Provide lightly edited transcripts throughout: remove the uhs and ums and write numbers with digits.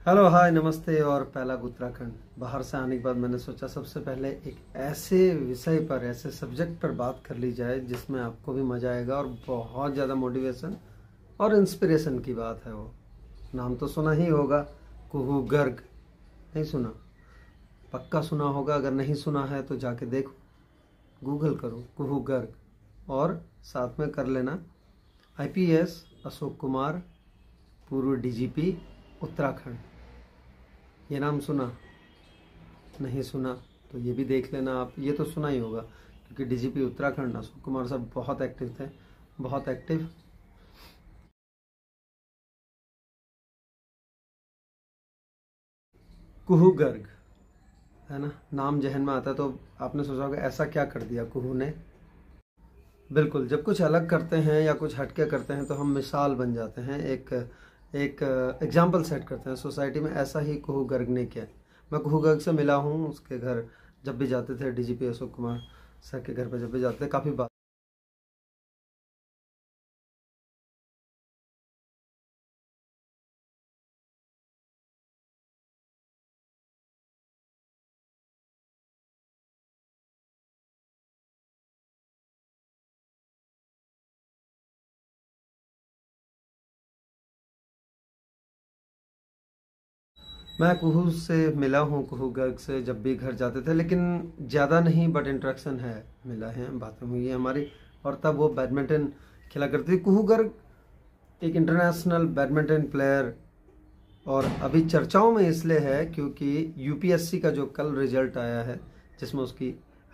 Hello hi नमस्ते। और पहला उत्तराखंड बाहर से आने के बाद मैंने सोचा सबसे पहले एक ऐसे विषय पर, ऐसे सब्जेक्ट पर बात कर ली जाए जिसमें आपको भी मजा आएगा और बहुत ज़्यादा मोटिवेशन और इंस्पिरेशन की बात है। वो नाम तो सुना ही होगा, कुहू गर्ग। नहीं सुना? पक्का सुना होगा। अगर नहीं सुना है तो जाके देखो, गूगल करो कुहू गर्ग और साथ में कर लेना आईपीएस अशोक कुमार, पूर्व डीजीपी उत्तराखंड। ये नाम सुना? नहीं सुना तो ये भी देख लेना आप। ये तो सुना ही होगा क्योंकि डीजीपी उत्तराखंड अशोक कुमार साहब बहुत एक्टिव थे, बहुत एक्टिव। कुहू गर्ग है ना, नाम जहन में आता है तो आपने सोचा होगा ऐसा क्या कर दिया कुहू ने। बिल्कुल, जब कुछ अलग करते हैं या कुछ हटके करते हैं तो हम मिसाल बन जाते हैं, एक एक एग्जाम्पल सेट करते हैं सोसाइटी में। ऐसा ही कुहू गर्ग ने किया। मैं कुहू गर्ग से मिला हूँ, उसके घर जब भी जाते थे, डीजीपी अशोक कुमार सर के घर पर जब भी जाते थे काफ़ी बार। मैं कुहू से मिला हूँ, कुहू गर्ग से जब भी घर जाते थे, लेकिन ज़्यादा नहीं, बट इंटरेक्शन है, मिला है, बातें हुई है हमारी। और तब वो बैडमिंटन खेला करती थी। कुहू गर्ग एक इंटरनेशनल बैडमिंटन प्लेयर और अभी चर्चाओं में इसलिए है क्योंकि यूपीएससी का जो कल रिजल्ट आया है जिसमें उसकी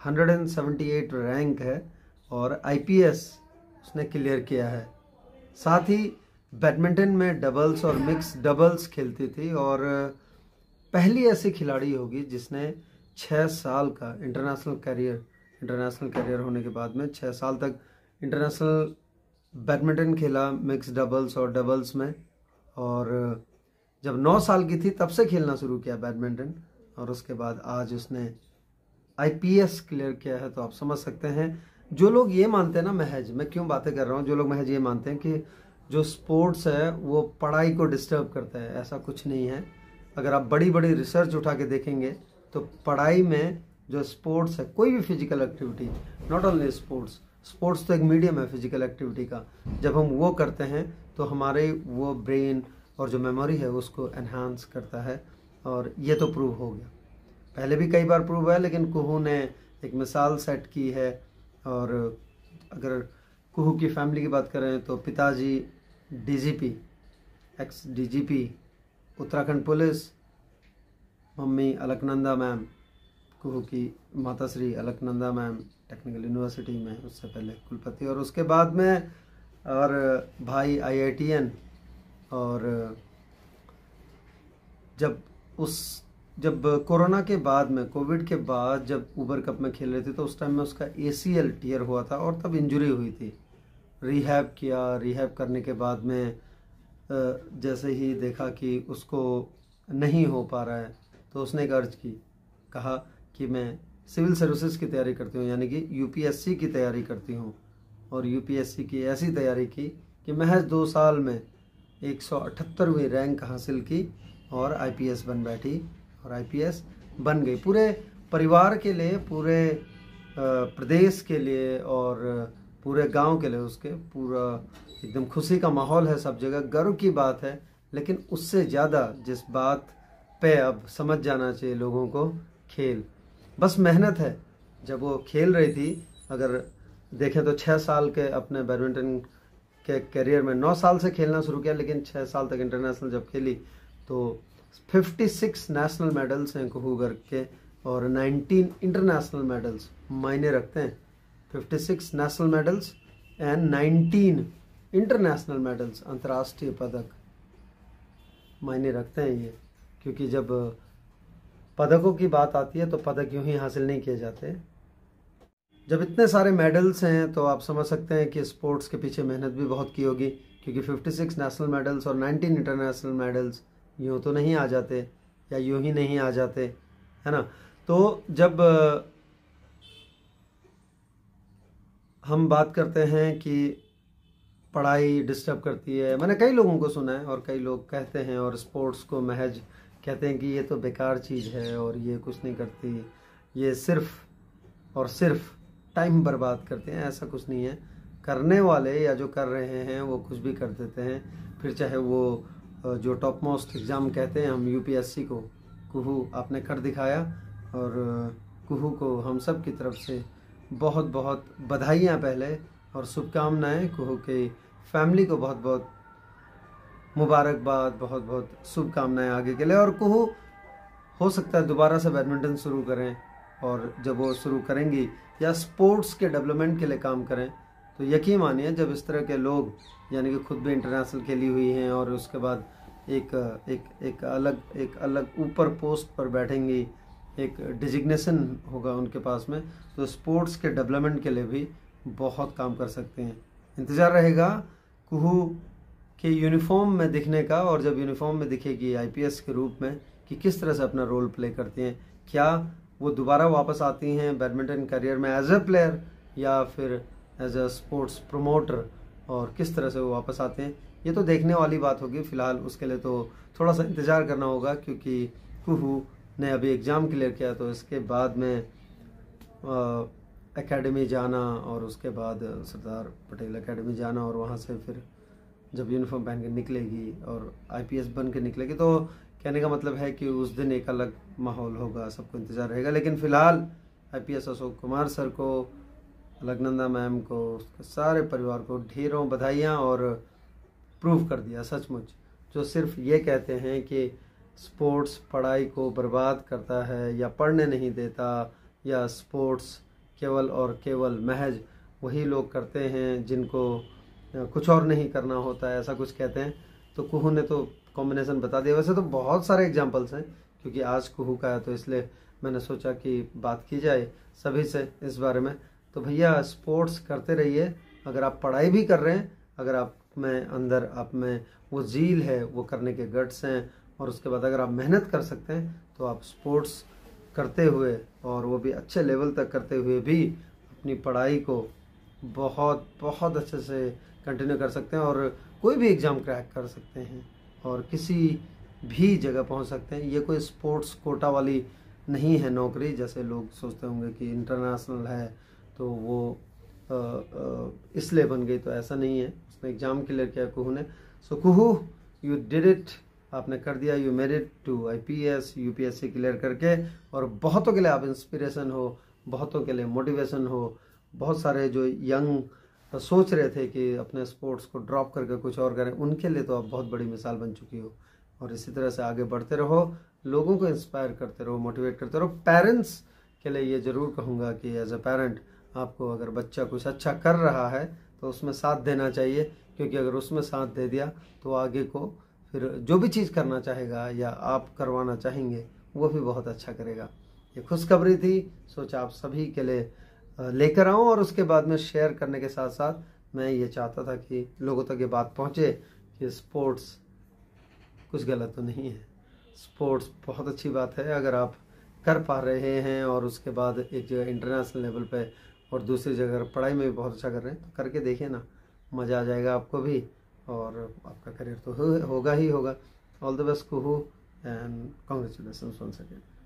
178 रैंक है और आईपीएस उसने क्लियर किया है। साथ ही बैडमिंटन में डबल्स और मिक्स डबल्स खेलती थी और पहली ऐसी खिलाड़ी होगी जिसने 6 साल का इंटरनेशनल करियर होने के बाद में 6 साल तक इंटरनेशनल बैडमिंटन खेला, मिक्स डबल्स और डबल्स में। और जब 9 साल की थी तब से खेलना शुरू किया बैडमिंटन और उसके बाद आज उसने आईपीएस क्लियर किया है। तो आप समझ सकते हैं, जो लोग ये मानते हैं ना, महज मैं क्यों बातें कर रहा हूँ, जो लोग महज ये मानते हैं कि जो स्पोर्ट्स है वो पढ़ाई को डिस्टर्ब करता है, ऐसा कुछ नहीं है। अगर आप बड़ी बड़ी रिसर्च उठा के देखेंगे तो पढ़ाई में जो स्पोर्ट्स है, कोई भी physical activity, not only sports, sports तो एक मीडियम है फिजिकल एक्टिविटी का, जब हम वो करते हैं तो हमारे वो ब्रेन और जो मेमोरी है उसको एनहांस करता है। और ये तो प्रूव हो गया, पहले भी कई बार प्रूव है, लेकिन कुहू ने एक मिसाल सेट की है। और अगर कुहू की फैमिली की बात करें तो पिताजी DGP, ex DGP Uttarakhand police, मम्मी अलकनंदा मैम, कुहू की माताश्री अलकनंदा मैम टेक्निकल यूनिवर्सिटी में उससे पहले कुलपति, और उसके बाद में और भाई आईआईटीएन। और जब कोरोना के बाद में, कोविड के बाद जब ऊबर कप में खेल रहे थे तो उस टाइम में उसका एसीएल टीयर हुआ था और तब इंजरी हुई थी। रिहैब किया, रिहैब करने के बाद में जैसे ही देखा कि उसको नहीं हो पा रहा है तो उसने एक अर्ज की, कहा कि मैं सिविल सर्विसेज की तैयारी करती हूँ, यानी कि यूपीएससी की तैयारी करती हूँ। और यूपीएससी की ऐसी तैयारी की कि महज 2 साल में 178वीं रैंक हासिल की और आईपीएस बन बैठी और आईपीएस बन गई। पूरे परिवार के लिए, पूरे प्रदेश के लिए और पूरे गांव के लिए उसके पूरा एकदम खुशी का माहौल है, सब जगह गर्व की बात है। लेकिन उससे ज़्यादा जिस बात पे अब समझ जाना चाहिए लोगों को, खेल बस मेहनत है। जब वो खेल रही थी, अगर देखें तो 6 साल के अपने बैडमिंटन के करियर में 9 साल से खेलना शुरू किया, लेकिन 6 साल तक इंटरनेशनल जब खेली तो 56 नेशनल मेडल्स हैं कुहू गर्ग के और 19 इंटरनेशनल मेडल्स मायने रखते हैं। 56 national medals and 19 international medals, अंतर्राष्ट्रीय पदक मायने रखते हैं ये, क्योंकि जब पदकों की बात आती है तो पदक यूं ही हासिल नहीं किए जाते। जब इतने सारे मेडल्स हैं तो आप समझ सकते हैं कि स्पोर्ट्स के पीछे मेहनत भी बहुत की होगी, क्योंकि 56 नेशनल मेडल्स और 19 इंटरनेशनल मेडल्स यूँ तो नहीं आ जाते या यूँ ही नहीं आ जाते, है ना। तो जब हम बात करते हैं कि पढ़ाई डिस्टर्ब करती है। मैंने कई लोगों को सुना है और कई लोग कहते हैं और स्पोर्ट्स को महज कहते हैं कि ये तो बेकार चीज़ है और ये कुछ नहीं करती, ये सिर्फ और सिर्फ टाइम बर्बाद करते हैं। ऐसा कुछ नहीं है। करने वाले या जो कर रहे हैं वो कुछ भी कर देते हैं। फिर चाहे वो जो टॉप मोस्ट एग्ज़ाम कहते हैं हम यूपीएससी को, कुहू आपने कर दिखाया और कुहू को हम सब की तरफ से बहुत बहुत बधाइयाँ पहले और शुभकामनाएं। कुहू की फैमिली को बहुत बहुत मुबारकबाद, बहुत बहुत शुभकामनाएं आगे के लिए। और कुहू हो सकता है दोबारा से बैडमिंटन शुरू करें और जब वो शुरू करेंगी या स्पोर्ट्स के डेवलपमेंट के लिए काम करें तो यकीन मानिए जब इस तरह के लोग यानी कि खुद भी इंटरनेशनल खेली हुई हैं और उसके बाद एक अलग ऊपर पोस्ट पर बैठेंगी, एक डिजिग्नेशन होगा उनके पास में, तो स्पोर्ट्स के डेवलपमेंट के लिए भी बहुत काम कर सकते हैं। इंतज़ार रहेगा कुहू के यूनिफॉर्म में दिखने का और जब यूनिफॉर्म में दिखेगी आईपीएस के रूप में कि किस तरह से अपना रोल प्ले करती हैं। क्या वो दोबारा वापस आती हैं बैडमिंटन करियर में एज ए प्लेयर या फिर एज अ स्पोर्ट्स प्रमोटर, और किस तरह से वो वापस आते हैं ये तो देखने वाली बात होगी। फ़िलहाल उसके लिए तो थोड़ा सा इंतज़ार करना होगा क्योंकि कुहू ने अभी एग्ज़ाम क्लियर किया तो इसके बाद में एकेडमी जाना और उसके बाद सरदार पटेल एकेडमी जाना और वहाँ से फिर जब यूनिफॉर्म पहन के निकलेगी और आईपीएस बन के निकलेगी तो कहने का मतलब है कि उस दिन एक अलग माहौल होगा, सबको इंतज़ार रहेगा। लेकिन फ़िलहाल आईपीएस अशोक कुमार सर को, अलकनंदा मैम को, उसके सारे परिवार को ढेरों बधाइयाँ और प्रूव कर दिया सचमुच। जो सिर्फ ये कहते हैं कि स्पोर्ट्स पढ़ाई को बर्बाद करता है या पढ़ने नहीं देता या स्पोर्ट्स केवल और केवल महज वही लोग करते हैं जिनको कुछ और नहीं करना होता है, ऐसा कुछ कहते हैं। तो कुहू ने तो कॉम्बिनेशन बता दिया। वैसे तो बहुत सारे एग्जाम्पल्स हैं क्योंकि आज कुहू का है तो इसलिए मैंने सोचा कि बात की जाए सभी से इस बारे में। तो भैया स्पोर्ट्स करते रहिए। अगर आप पढ़ाई भी कर रहे हैं, अगर आप में अंदर आप में वो जील है, वो करने के गट्स हैं और उसके बाद अगर आप मेहनत कर सकते हैं तो आप स्पोर्ट्स करते हुए और वो भी अच्छे लेवल तक करते हुए भी अपनी पढ़ाई को बहुत बहुत अच्छे से कंटिन्यू कर सकते हैं और कोई भी एग्ज़ाम क्रैक कर सकते हैं और किसी भी जगह पहुंच सकते हैं। ये कोई स्पोर्ट्स कोटा वाली नहीं है नौकरी जैसे लोग सोचते होंगे कि इंटरनेशनल है तो वो इसलिए बन गई, तो ऐसा नहीं है। उसने एग्ज़ाम क्लियर किया कुहू ने। So Kuhu, you did it, आपने कर दिया। You made it to IPS UPSC clear करके और बहुतों के लिए आप इंस्पिरेशन हो, बहुतों के लिए मोटिवेशन हो। बहुत सारे जो यंग सोच रहे थे कि अपने स्पोर्ट्स को ड्रॉप करके कुछ और करें, उनके लिए तो आप बहुत बड़ी मिसाल बन चुकी हो। और इसी तरह से आगे बढ़ते रहो, लोगों को इंस्पायर करते रहो, मोटिवेट करते रहो। पेरेंट्स के लिए ये ज़रूर कहूँगा कि एज अ पेरेंट आपको अगर बच्चा कुछ अच्छा कर रहा है तो उसमें साथ देना चाहिए, क्योंकि अगर उसमें साथ दे दिया तो आगे को फिर जो भी चीज़ करना चाहेगा या आप करवाना चाहेंगे वो भी बहुत अच्छा करेगा। ये खुशखबरी थी, सोचा आप सभी के लिए लेकर आऊँ और उसके बाद में शेयर करने के साथ साथ मैं ये चाहता था कि लोगों तक ये बात पहुँचे कि स्पोर्ट्स कुछ गलत तो नहीं है। स्पोर्ट्स बहुत अच्छी बात है अगर आप कर पा रहे हैं और उसके बाद एक जगह इंटरनेशनल लेवल पे और दूसरी जगह पढ़ाई में भी बहुत अच्छा कर रहे हैं तो करके देखिए ना, मज़ा आ जाएगा आपको भी और आपका करियर तो होगा ही होगा। All the best Kuhu and congratulation once again.